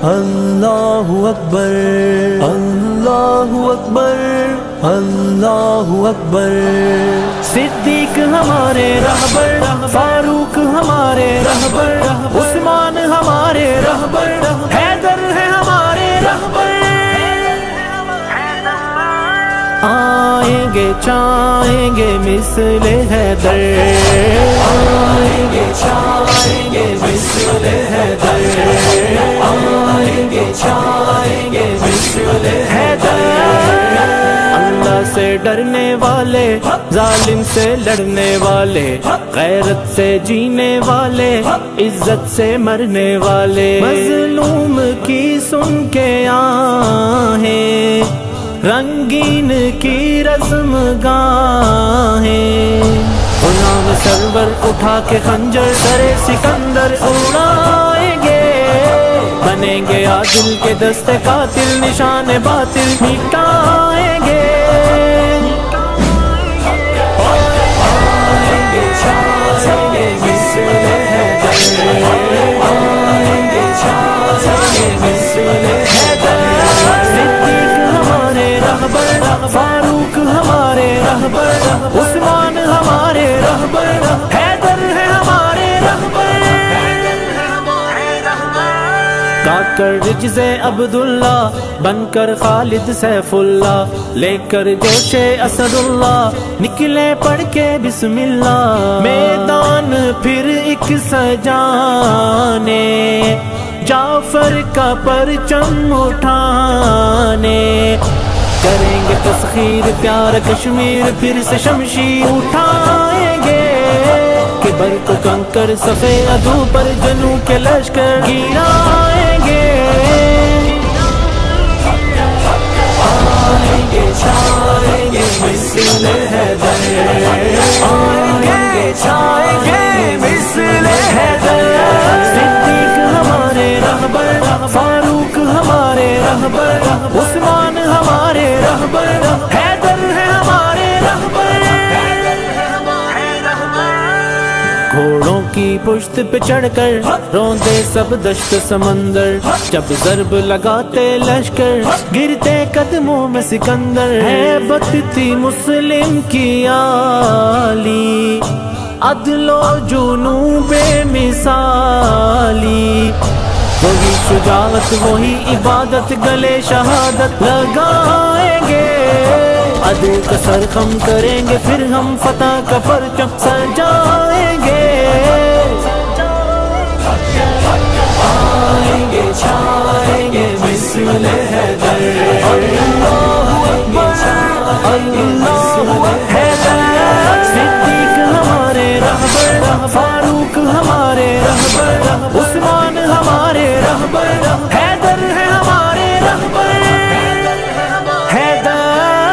اللہ اکبر اللہ اکبر اللہ اکبر۔ صدیق ہمارے رہبر، فاروق ہمارے رہبر، عثمان ہمارے رہبر، حیدر ہے ہمارے رہبر۔ آئیں گے چاہیں گے مثل حیدر، آئیں گے چاہیں گے مثل حیدر، آئیں گے چاہیں گے مثل حیدر۔ اللہ سے ڈرنے والے، ظالم سے لڑنے والے، غیرت سے جینے والے، عزت سے مرنے والے، مظلوم کی سن کے آہیں، رنگین کی رزم گاہیں، غلام سرور اٹھا کے خنجر سرے سکندر اڑائیں گے، بنیں گے عادل کے دستے قاتل، نشان باطل مٹائیں گے۔ آئیں گے چاہیں گے مثل حیدر، آئیں گے چاہیں گے مثل حیدر۔ صدیق ہمارے رہبر، فاروق ہمارے رہبر، عثمان ہمارے رہبر، حیدر ہے ہمارے رہبر۔ کاکر رجز عبداللہ بن کر خالد سیف اللہ، لے کر جوش اسد اللہ، نکلے پڑھ کے بسم اللہ، میدان پھر ایک سجانے، جعفر کا پرچم اٹھانے، کریں گے تسخیر پیار کشمیر، پھر سے شمشیر اٹھائیں گے، کہ بر کو کنکر صفے عدو پر جنوں کے لشکر گرائیں گے۔ آئیں گے چاہیں گے مثل حیدر، آئیں گے چاہیں گے مثل حیدر۔ صدیق ہمارے رہبر، فاروق ہمارے رہبر، عثمان ہمارے رہبر، حیدر ہے ہمارے رہبر۔ گھوڑوں کی پشت پہ چڑھ کر روندے سب دشت سمندر، جب ضرب لگاتے لشکر گرتے قدموں میں سکندر، ہیبت تھی مسلم کی عالی، عدل و جنوں بے مثالی، وہی شجاعت وہی عبادت، گلے شہادت لگائیں گے، عدو کا سر خم کریں گے، پھر ہم فتح کا پرچم سجائیں گے۔ آئیں گے چاہیں گے مثل حیدر، اللہ اکبر اللہ حیدر۔ صدیق ہمارے رہبر، فاروق ہمارے رہبر، عثمان ہمارے رہبر، حیدر ہے ہمارے رہبر، حیدر۔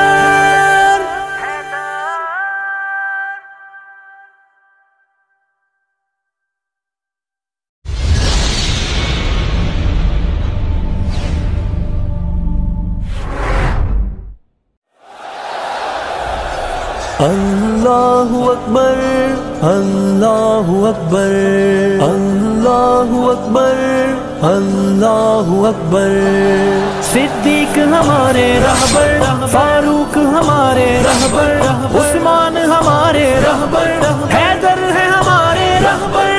اللہ اکبر اللہ اکبر اللہ اکبر اللہ اکبر۔ صدیق ہمارے رہبر، فاروق ہمارے رہبر، عثمان ہمارے رہبر، حیدر ہے ہمارے رہبر۔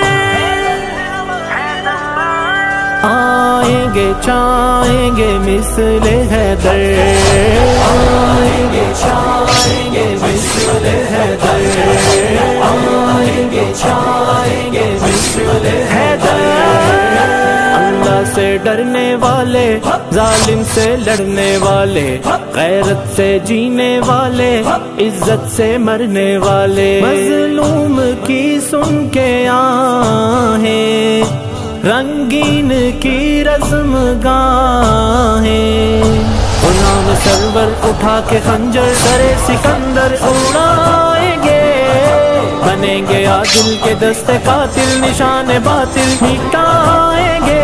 آئیں گے چاہیں گے مثل حیدر، آئیں گے چاہیں گے مثل حیدر، آئیں گے چاہیں گے مثل حیدر۔ اللہ سے ڈرنے والے، ظالم سے لڑنے والے، غیرت سے جینے والے، عزت سے مرنے والے، مظلوم کی سن کے آہیں، رنگین کی رزم گاہیں، غلام سرور اٹھا کے خنجر سرے سکندر اڑائیں گے، بنیں گے عادل کے دستے قاتل، نشان باطل مٹائیں گے۔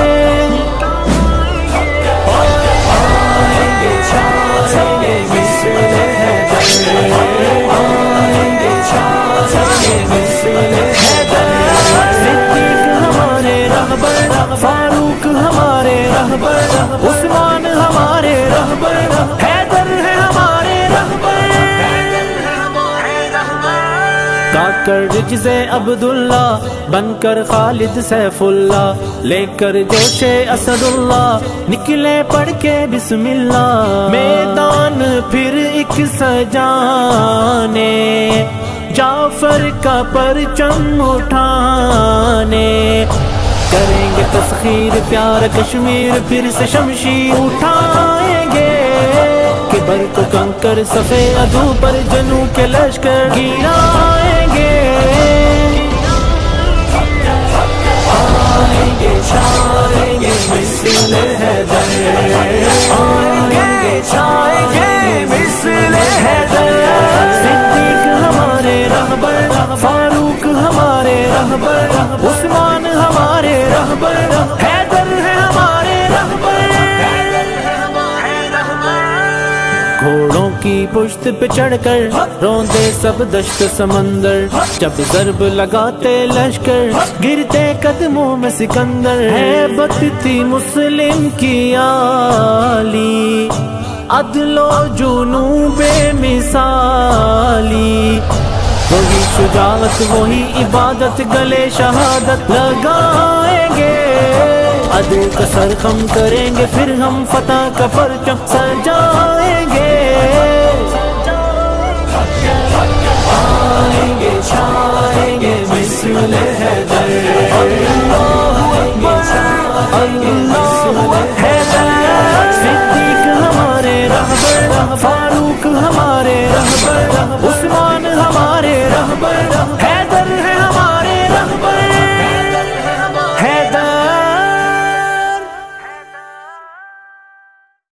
آئیں گے چاہیں گے مثل حیدر، آئیں گے چاہیں گے مثل حیدر۔ صدیق ہمارے رہبر، فاروق ہمارے گا کر رجز عبداللہ بن کر خالد سیف اللہ، لے کر جوش اسد اللہ نکلے پڑھ کے بسم اللہ، میدان پھر ایک سجانے جعفر کا پرچم اٹھانے، کریں گے تسخیر پیار کشمیر پھر سے شمشیر اٹھائیں گے، کہ بر کو کنکر صفے عدو پر جنو کے لشکر گرائیں گے، آئیں گے چھائیں گے مثل حیدر، آئیں گے چھائیں گے مثل حیدر، صدیق ہمارے رہبر، فاروق ہمارے رہبر، عثمان ہمارے رہبر، حیدر ہے ہمارے رہبر، گھوڑوں کی پشت پہ چڑھ کر روندے سب دشت سمندر، جب ضرب لگاتے لشکر گرتے قدموں میں سکندر، ہیبت تھی مسلم کی عالی، عدل و جنوں بے مثالی، وہی شجاعت وہی عبادت گلے شہادت لگائیں گے، عدو کا سر خم کریں گے پھر ہم فتح کا پرچم سجائیں گے، آئیں گے چھائیں گے مثل حیدر، اللہ اکبر اللہ حیدر، صدیق ہمارے رہبر، فاروق ہمارے رہبر، عثمان ہمارے رہبر،